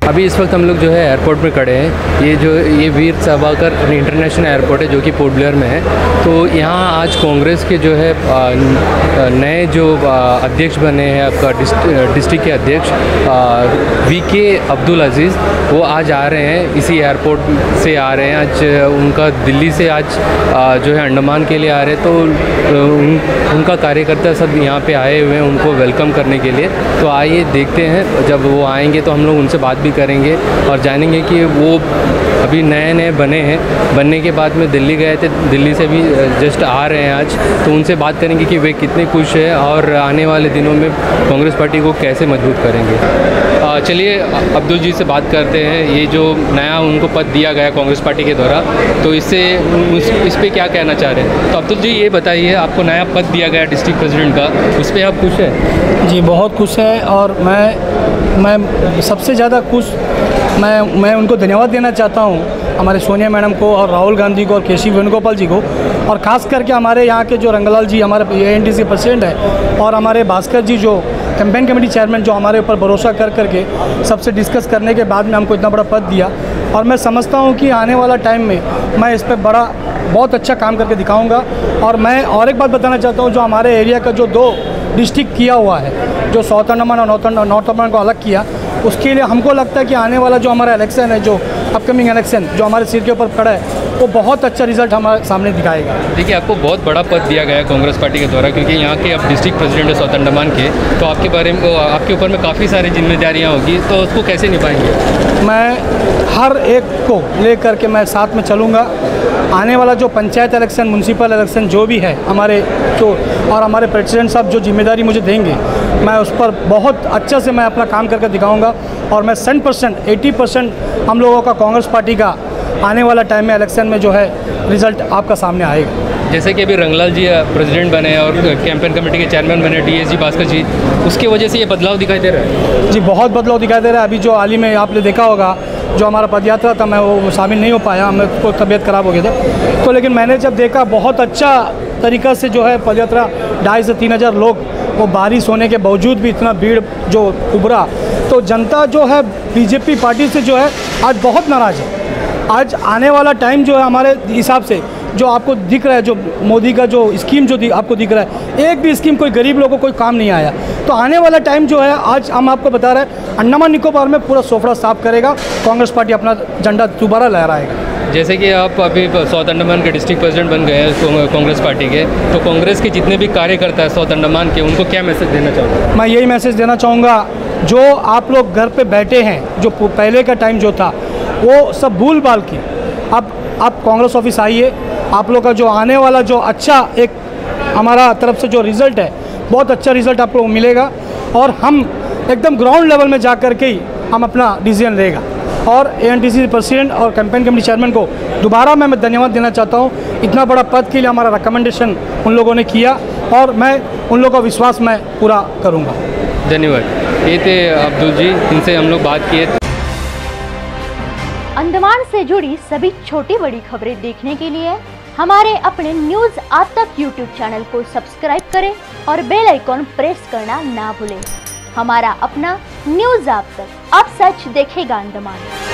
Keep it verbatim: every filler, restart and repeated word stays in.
अभी इस वक्त हम लोग जो है एयरपोर्ट में खड़े हैं। ये जो ये वीर सावरकर इंटरनेशनल एयरपोर्ट है जो कि पोर्ट ब्लेयर में है। तो यहाँ आज कांग्रेस के जो है नए जो अध्यक्ष बने हैं, आपका डिस्ट्रिक्ट के अध्यक्ष वी के अब्दुल अजीज़, वो आज आ रहे हैं, इसी एयरपोर्ट से आ रहे हैं। आज उनका दिल्ली से आज जो है अंडमान के लिए आ रहे हैं। तो उन, उनका कार्यकर्ता सब यहाँ पे आए हुए हैं उनको वेलकम करने के लिए। तो आइए देखते हैं, जब वो आएंगे तो हम लोग उनसे बात भी करेंगे और जानेंगे कि वो अभी नए नए बने हैं। बनने के बाद में दिल्ली गए थे, दिल्ली से भी जस्ट आ रहे हैं आज। तो उनसे बात करेंगे कि वे कितने खुश हैं और आने वाले दिनों में कांग्रेस पार्टी को कैसे मजबूत करेंगे। चलिए अब्दुल जी से बात करते हैं। ये जो नया उनको पद दिया गया कांग्रेस पार्टी के द्वारा, तो इससे इस पर क्या कहना चाह रहे हैं? तो अब्दुल जी ये बताइए, आपको नया पद दिया गया डिस्ट्रिक्ट प्रेसिडेंट का, उस पर आप खुश हैं? जी बहुत खुश है। और मैं मैं सबसे ज़्यादा खुश मैं मैं उनको धन्यवाद देना चाहता हूँ, हमारे सोनिया मैडम को और राहुल गांधी को और केसी वेणुगोपाल जी को, और ख़ास करके हमारे यहाँ के जो रंगलाल जी हमारे A N T C president है, और हमारे भास्कर जी जो कैंपेन कमेटी चेयरमैन, जो हमारे ऊपर भरोसा कर करके सबसे डिस्कस करने के बाद में हमको इतना बड़ा पद दिया। और मैं समझता हूँ कि आने वाला टाइम में मैं इस पर बड़ा बहुत अच्छा काम करके दिखाऊँगा। और मैं और एक बात बताना चाहता हूँ, जो हमारे एरिया का जो दो डिस्ट्रिक्ट किया हुआ है, जो साउथ अंडमान और नॉर्थ नॉर्थ अंडमान को अलग किया, उसके लिए हमको लगता है कि आने वाला जो हमारा इलेक्शन है, जो अपकमिंग इलेक्शन जो हमारे सिर के ऊपर खड़ा है, वो बहुत अच्छा रिजल्ट हमारे सामने दिखाएगा। देखिए, आपको बहुत बड़ा पद दिया गया है कांग्रेस पार्टी के द्वारा, क्योंकि यहाँ के अब डिस्ट्रिक्ट प्रेसिडेंट है साउथ अंडमान के। तो आपके बारे में, आपके ऊपर में काफ़ी सारी जिम्मेदारियाँ होगी, तो उसको कैसे निभाएंगे? मैं हर एक को लेकर के मैं साथ में चलूँगा। आने वाला जो पंचायत इलेक्शन, म्यूनसिपल इलेक्शन जो भी है हमारे, जो और हमारे प्रेसिडेंट साहब जो जिम्मेदारी मुझे देंगे, मैं उस पर बहुत अच्छे से मैं अपना काम करके दिखाऊंगा। और मैं सेंट परसेंट एटी परसेंट हम लोगों का कांग्रेस पार्टी का आने वाला टाइम में इलेक्शन में जो है रिजल्ट आपका सामने आएगा। जैसे कि अभी रंगलाल जी प्रेसिडेंट बने और कैंपेन कमेटी के चेयरमैन बने D S G Bhaskar ji, उसकी वजह से ये बदलाव दिखाई दे रहा है? जी बहुत बदलाव दिखाई दे रहा है। अभी जो हाल ही में आपने देखा होगा, जो हमारा पदयात्रा था, मैं वो शामिल नहीं हो पाया, मेरे को तबीयत ख़राब हो गया था। तो लेकिन मैंने जब देखा, बहुत अच्छा तरीक़ा से जो है पदयात्रा, ढाई से तीन हज़ार लोग, वो बारिश होने के बावजूद भी इतना भीड़ जो उभरा, तो जनता जो है बीजेपी पार्टी से जो है आज बहुत नाराज़ है। आज आने वाला टाइम जो है हमारे हिसाब से जो आपको दिख रहा है, जो मोदी का जो स्कीम जो आपको दिख रहा है, एक भी स्कीम कोई गरीब लोगों को कोई काम नहीं आया। तो आने वाला टाइम जो है, आज हम आपको बता रहे हैं, अंडमान निकोबार में पूरा सोफड़ा साफ करेगा, कांग्रेस पार्टी अपना झंडा दोबारा लहराएगा। जैसे कि आप अभी साउथ अंडमान के डिस्ट्रिक्ट प्रेसिडेंट बन गए हैं कांग्रेस पार्टी के, तो कांग्रेस के जितने भी कार्यकर्ता हैं साउथ अंडमान के, उनको क्या मैसेज देना चाहूँगा? मैं यही मैसेज देना चाहूँगा, जो आप लोग घर पे बैठे हैं, जो पहले का टाइम जो था वो सब भूल भाल के अब आप कांग्रेस ऑफिस आइए। आप लोग का जो आने वाला जो अच्छा एक हमारा तरफ से जो रिज़ल्ट है, बहुत अच्छा रिज़ल्ट आप लोग को मिलेगा। और हम एकदम ग्राउंड लेवल में जा कर के ही हम अपना डिसीजन लेगा। और A N T C president और कैंपेन कमेटी चेयरमैन को दोबारा मैं मैं धन्यवाद देना चाहता हूँ। इतना बड़ा पद के लिए हमारा रिकमेंडेशन उन लोगों ने किया, और मैं उन लोगों का विश्वास मैं पूरा करूँगा। धन्यवाद। ये थे अब्दुल जी, इनसे हम लोग बात किए। अंडमान से जुड़ी सभी छोटी बड़ी खबरें देखने के लिए हमारे अपने न्यूज आज तक यूट्यूब चैनल को सब्सक्राइब करें और बेल आइकॉन प्रेस करना ना भूलें। हमारा अपना न्यूज आज तक, अब सच देखेगा अंडमान।